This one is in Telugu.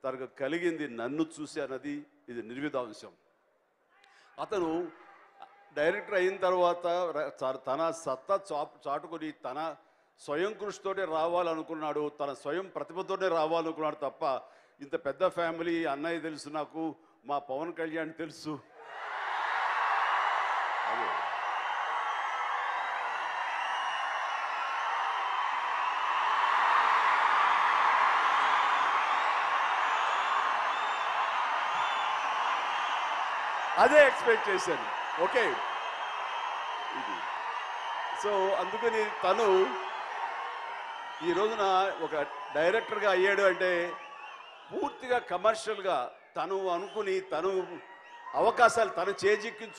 తనకు కలిగింది నన్ను చూసి అన్నది ఇది నిర్విధాంశం. అతను డైరెక్టర్ అయిన తర్వాత తన సత్తా చాటుకొని తన స్వయం కృషితోనే రావాలనుకున్నాడు, తన స్వయం ప్రతిభతోనే రావాలనుకున్నాడు తప్ప ఇంత పెద్ద ఫ్యామిలీ అన్నయ్య తెలుసు, నాకు మా పవన్ కళ్యాణ్ తెలుసు, అదే అదే ఎక్స్పెక్ట్ చేశాను. ఓకే, ఇది సో అందుకని తను ఈ రోజున ఒక డైరెక్టర్గా అయ్యాడు అంటే పూర్తిగా కమర్షియల్గా తను అనుకుని తను అవకాశాలు తను చేజిక్కించు